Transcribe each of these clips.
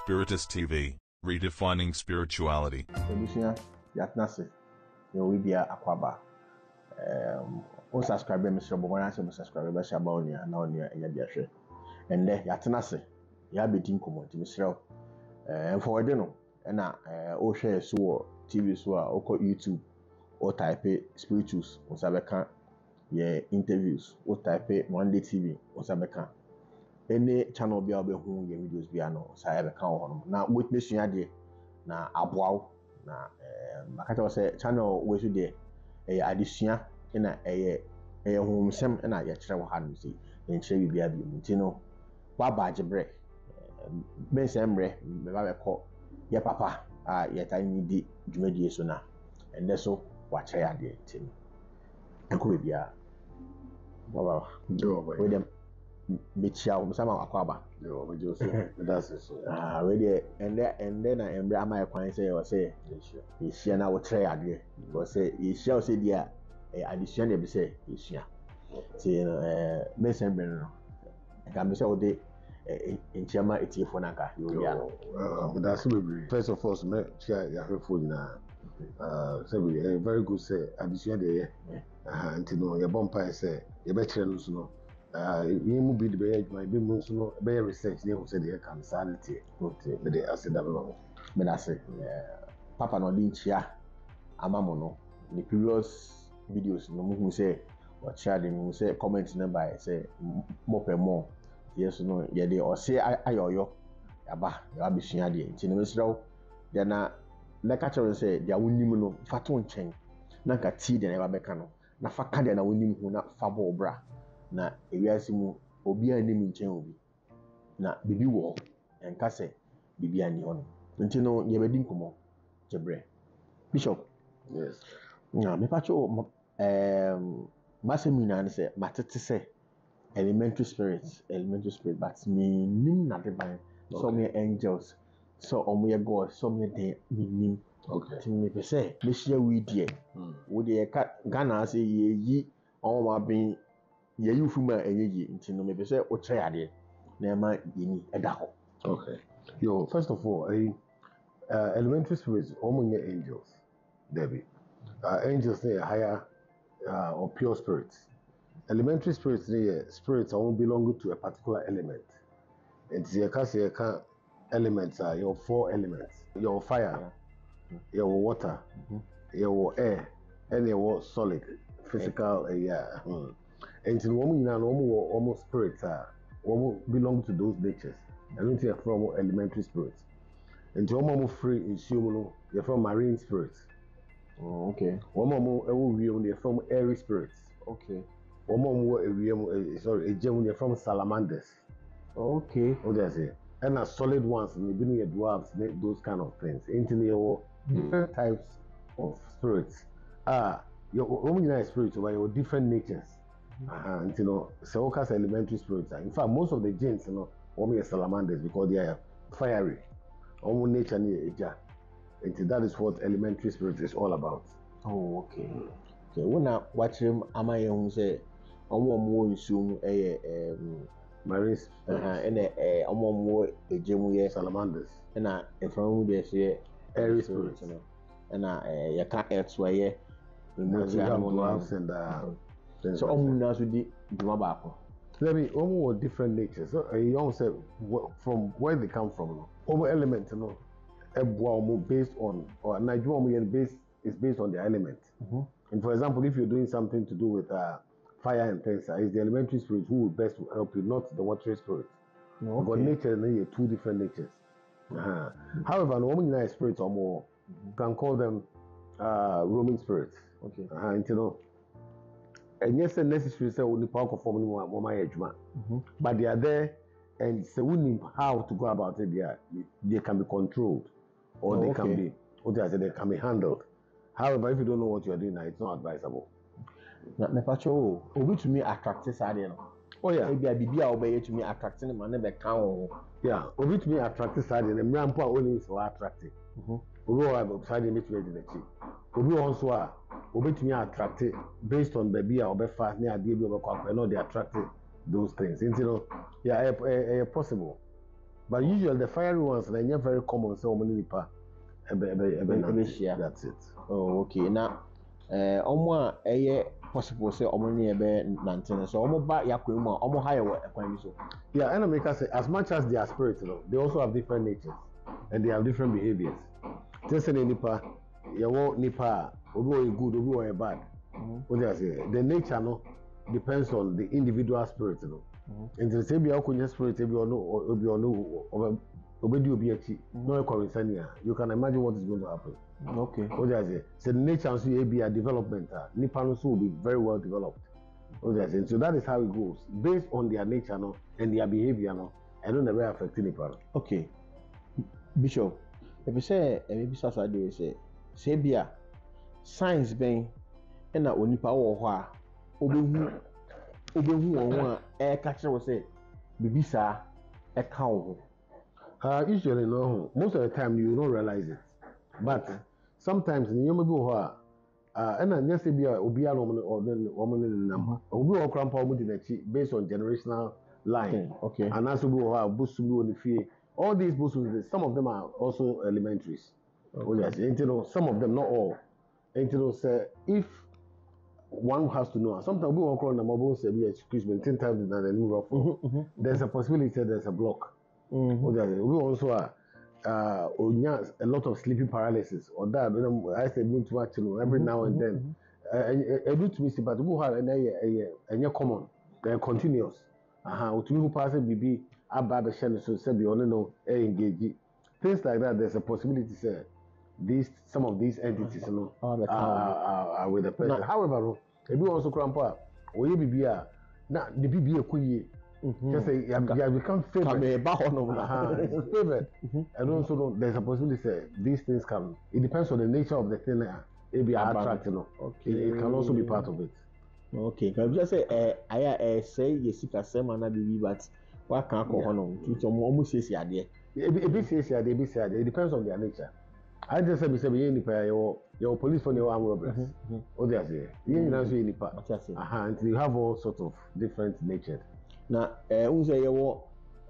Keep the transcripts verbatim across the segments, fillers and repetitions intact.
Spiritus T V, redefining spirituality. Ebusia yatnase yo we bia akwaba um o subscribe me sure bo na se subscribe be sha ba onia na onia enya bia hwe ende yatnase ya bedin comment me sure eh forward no na eh o hwe so T V so a o ko YouTube o type Spiritus o sabeka ye interviews o type One Day T V o sabeka any channel bia obehu ye videos bia no sa ya beka ho no na witness ya de na aboawo na eh makata wo say channel we so de eh adesua na eh eh homsem na ya kire wo ha no sei en kire bibia bi mu ntino wa baage bre ben semre be ba be ko ye papa ah ye tani di dwumadie so na ende so wa kire ade ntino enko bibia baba do we dem metia wo sama akwaba yo we just that's it so ah we dey ende ende na embre ama ekwan say o say yeshia na wo kire ade go say yeshia o say dia eh adesua na be say yeshia say eh mesembre no ka me say o dey enchiama etiefo na ka yo ya but that's we first of all me chia ya hwefo na uh say we a very good say adesua dey ah ntino ye bompa say ye be kire no so no ah you mu be the be my be mu so no be research dey say dey can sanity okay be dey acid level me na say papa no din chia amamo no the previous videos no mu say o chia dey mu say comment na by say mo pe mo yes no ye dey o say ayoyo yaba ya be sua dey nti no mesraw dey na na ka chere say dia wonim no fato nchen na ka ti dey na ba beka no na fa ka dey na wonim hu na fa bo bra na ewiase mu obi anim nchen obi na bibi wo enka se bibi ani hono nti no ye bedi nkomo jebre bishop yes na me pa cho um masemina ne se matete se elementary spirits elementary spirit but me nim na de ban so me angels so omo ye god so me de me nim okay ti me pese me share we die wo de ka Ghana se ye yi omo ma bin ye yi fuma enye yi nti no me pese o kire ade na ma yini eda ho okay yo first of all I uh, elementary spirits omo nye angels Debbie uh, angels they are higher uh, or pure spirits. Elementary spirits they spirits all belong to a particular element. It's your case you can elements are your four elements. Your fire, yeah. Your water, mm-hmm. Your air, and your solid physical uh, yeah. Mm. And in woman you know almost spirits are almost belong to those natures. I don't think from elementary spirits. And your mom free in human you're from marine spirits. Oh, okay. One mom you're from airy spirits. Okay. One mom sorry, a gem from salamanders. Okay. What do I say? And a solid ones, maybe near dwarfs, those kind of things. Into different types of spirits. Ah, your woman spirits by your different natures. Uh-huh. And you know, so cast elementary spirits. In fact, most of the jinns, you know, only salamanders because they are fiery. Almost nature near and that is what elementary spirit is all about. Oh, okay. Okay. When I watch him, am I who say, omo mo nsum eh um marine uh and eh omo mo ejemu ye salamanders na e from be say airy spirits no and eh ya ka etwa ye emoji animals and uh so omo na so di duma ba ko let me omo different natures so you don't say from where they come from no omo element no based on or Nigeria based is based on the element. Mm-hmm. And for example, if you're doing something to do with uh, fire and things, uh, it's the elementary spirit who will best help you, not the watery spirit. Okay. But nature and are two different natures. Uh-huh. Mm-hmm. However, no one spirits or more mm-hmm. can call them uh, roaming spirits. Okay. Uh-huh. And you know, and yes, necessary say only power of forming one, but they are there, and so we need how to go about it. They are, they can be controlled. Or oh, they okay. can be, what I say, they can be handled. However, if you don't know what you are doing now, it's not advisable. Na me pacho, obi to me attractive side no. Oh yeah. Maybe I be obey to me attracting man na be kan. Yeah, obi to me attractive side no. Mrampo only so attractive. Mhm. Obi o side me to the chi. Obi also a obi to me attractive based on baby a obi fast na ade bi obi kwa no they attractive those things. You know, yeah, eh, eh, possible. But usually the fiery ones, they're not very common. So many nipa, ebe ebe ebe Ebe share. That's it. Oh, okay. Now, eh, omo a eye possible say omo ni ebe nante so omo ba yakwa mu a omo higher wa ekwan bi so. Yeah, and I make us say as much as they are spirits, you know, they also have different natures and they have different behaviors. Just say nipa, you want nipa, obi or good, obi or bad. What do I say? The nature no depends on the individual spirit, you know. Mm-hmm. And the same be akunya spirit, obi or no, obi or no, obi do obi achi. No coincidence. You can imagine what is going to happen. Okay. What do I say? So the nature also be a development. Nipa no will be very well developed. What do I say? So that is how it goes, based on their nature, no, and their behavior, no. I don't ever affect nipa. Okay. Bishop, if you say, maybe so so dey say, say bia science ben e na onipa wo ho a obehu obehu won a e ka kire wo say bibi sa e ka wo. Uh, usually, no. Most of the time, you don't realize it. But sometimes, you may be here. And then, yes, be a Obia woman in number. Obi or grandpa based on generational line. Okay. And as we have Busubu on the fee. All these Busus, some of them are also elementaries. Oh, yes. And you know, some of them, not all. And you know, say, if one has to know, sometimes we walk around the mobile say, excuse me, ten times than a new rough. There's a possibility there's a block. Mm-hmm. We also are uh, a lot of sleeping paralysis or that. I said, too much, you know, every mm-hmm. now and then. I do to me, but we have a common, they're continuous. Uh-huh. To me, who passes B B, Abba, the Shannon, so say, you know, engage. Things like that, there's a possibility, sir. These, some of these entities, you know, oh, are, are, are with the person. No. However, if you also cramp up, or you be a now the B B a queen. Just say you have, you have become favored. Uh-huh. It's favored. Mm-hmm. And also know, there's a possibility say these things can. It depends on the nature of the thing. It be attractive. You know. Okay. It, it can also be part of it. Okay. Can you just say eh I eh say yes you can say man na baby but what can go on? To some almost say there. It be say there, be say there. It depends on their nature. I just say be say be nipa your your police for your armed robbers. What they say? You know say nipa. Uh-huh. And you have all sorts of different natures. Na eh unse yewo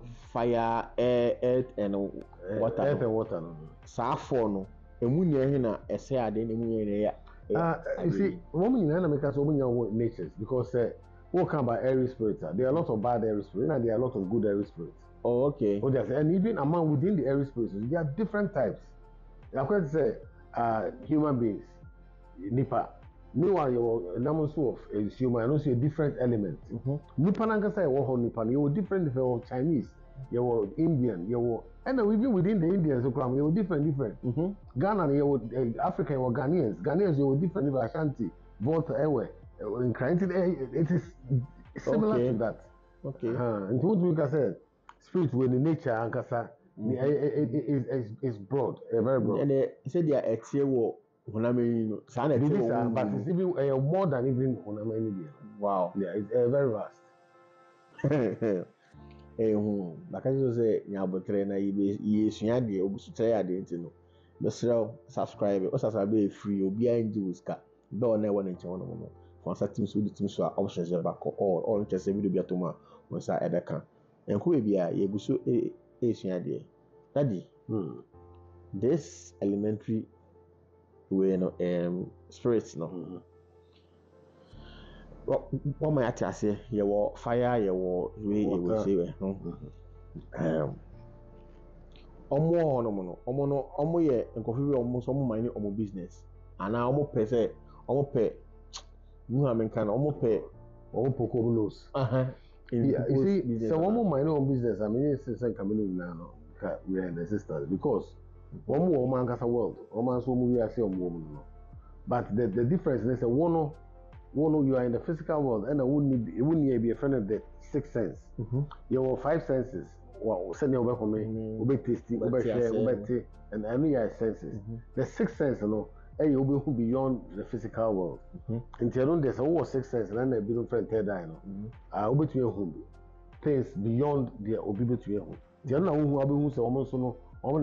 fire air earth and water earth and water no saa for no emu nya hin na ese ade na emu nya ya ah you see woman na make us woman nya natures because uh, what come about airy spirits there are a lot of bad airy spirits and there are a lot of good airy spirits. Oh okay. Oh yes, and even among within the airy spirits there are different types. I could say uh human beings nipa. Meanwhile, you're number of human, and also a different element. Nipa nankasa you were Nipa, you were different from Chinese, you were Indian, you were, and even within the Indians, you were different, different. Mm-hmm. Ghana, you were uh, African, you were Ghanaians, Ghanaians, you were different. You were Ashanti, Volta, Ewe, in Chinese, it is similar okay. to that. Okay. Uh, and what we can say, spirit with the nature, ankasa, is is broad, uh, very broad. And they said they are a tier war. But it's even uh, more than even Hunamani. Wow. Yeah, it's uh, very vast. Hey, home. Like I just say, Yabotre na ye sunyade obusutre ade ntino. Besrel subscribe. O subscribe free obi anji uska. Be on na one nche wono no. For certain so the team so option je back all all nche se video bi atoma won sa edeka. Enko e bia ye guso e e sunyade. Daddy. Hmm. This elementary we no um spirits no mm-hmm. What my ati ase ye wo fire ye wo we ye wo say we no um omo no mo no omo no omo ye nkofi we omo so omo mind omo business ana omo pe say omo pe you am kan omo pe omo poko nose uh-huh yeah, you see so omo mind omo business I mean say say kamino na no we are the sisters because one more man has a world, one man so we are saying woman. But the, the difference is that one one you are in the physical world and I wouldn't it wouldn't be a friend of the sixth sense. Mm-hmm. Your five senses. Well, send you over for me, will be tasty, will be share, will be tea, and I know your senses. Mm-hmm. The sixth sense, you know, hey, you will be beyond the physical world. Mm-hmm. Until there's a sixth sense, and then they be friend third eye, you know. I will be to your home. Things beyond the obibi to your home. The other one who will be who say almost no. All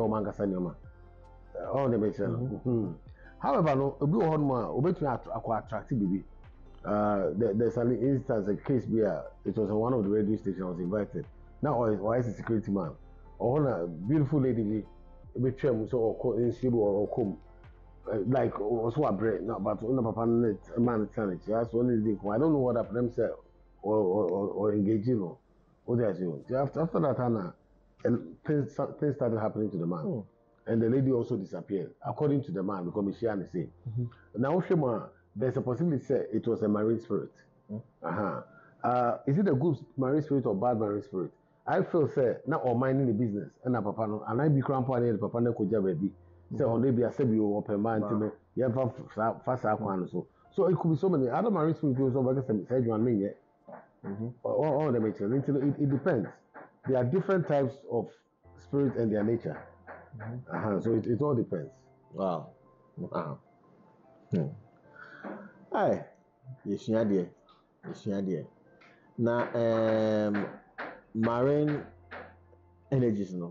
the mention. However, no, a blue horn man, obey to attractive baby. Uh, there's an instance, a case where it was on one of the radio stations I was invited. Now, O I C security man, or a beautiful lady be trim so or in Sibu or come like also a bread not but on a papa man eternity that's only thing I don't know what happened themselves or or or engaging or what they are doing after after that Hannah and things things started happening to the man mm. and the lady also disappeared according to the man because she had the same now Shema there's a possibility say it was a marine spirit mm. uh-huh uh is it a good marine spirit or bad marine spirit I feel say now or minding the business and a papa no and I be grandpa and the papa no koja baby say on they be a sebi or open man to yeah fast akwan so so it could be so many other marine spirits also because say you mean yeah all all the nature it, it depends there are different types of spirits and their nature mm-hmm. uh-huh. so it, it all depends wow wow hmm hey yes you there yes you there na um marine energies no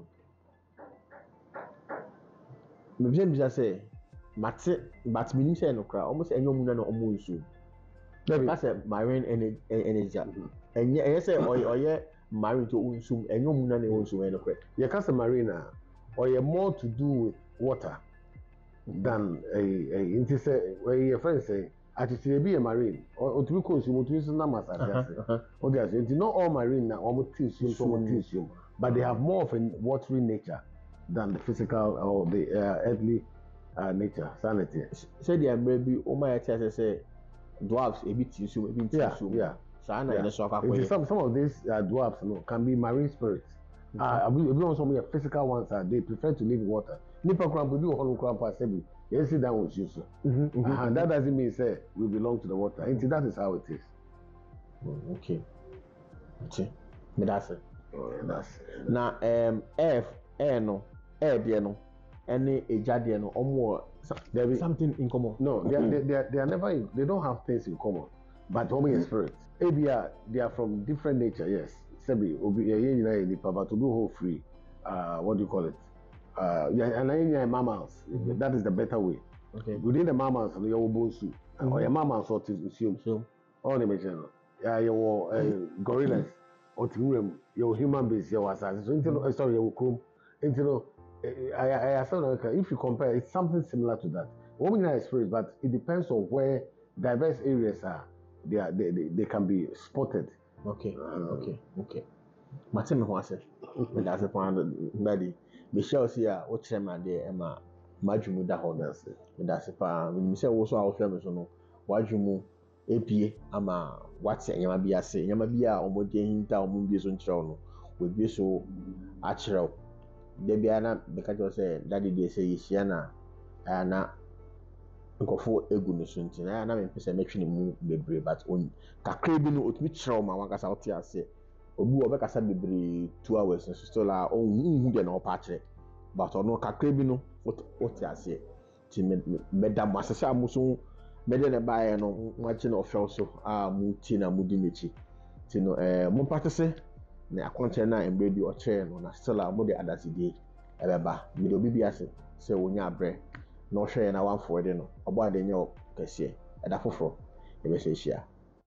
me bien bisa say mate but me say no kra almost enyo mu na no omo nsu that's a marine energy energy enye enye say oye oye marine to unsum enyo mu na no nsu no kra you can say marine or you more to do with water than a a into say where your friend say actually be a marine or to be consume to use na masasa o dey say not all marine na almost tissue so tissue but they have more of a watery nature than the physical or the uh, earthly uh, nature sanity say there may be o my say say dwarfs a bit tissue a bit tissue yeah so na yeah. so some some of these uh, dwarfs no can be marine spirits ah we we some of physical ones are they prefer to live in water nipa kram be ho kram pa say be you sit down with you so and that doesn't mean say we belong to the water until that is how it is mm, okay okay me that's it oh that's na um f air no air there no any eja there no omo there is something in common no they are, they, they, are, they are never in, they don't have things in common but omo mm-hmm. spirits maybe are, they are from different nature yes sebi obi ye nyina ye nipa but obi whole free uh what do you call it uh and any mammals mm-hmm. that is the better way okay within the mammals you will bonsu or your mammals or to assume so all the mention yeah your uh, gorillas or to your human beings your assassins so into sorry your chrome into I I I if you compare it's something similar to that women are spirits but it depends on where diverse areas are they are they, they, they can be spotted okay uh, okay okay Martin ho ase me da se pan body me shall see a o kire ma de e ma madwumu da ho na se me da se pa me se wo so a wo hwe me so no wadwumu epie ama wate nyama bi ase nyama bi a omode hinta omum bi so nkire no we bi so a kire de bia na be ka jo se daddy dey say yisia na na nkofo egu no so nti na na me pese metwe ne mu bebre but on kakra bi no otumi kire ma wakasa wote ase obi wo be kasa bebre two hours so still la onhu de na opa kire but ono kakra bi no wote ase ti me da mo asese amuso me de ne baaye no wachi na ofel so a mu ti na mu di mechi ti no eh mo practice na akonche na embre bi o kire no na still la mo de adasidi ebeba me de obi bi ase se wonya abre na o hwe na one forty no obo ade nye o kese eda foforo e be se hia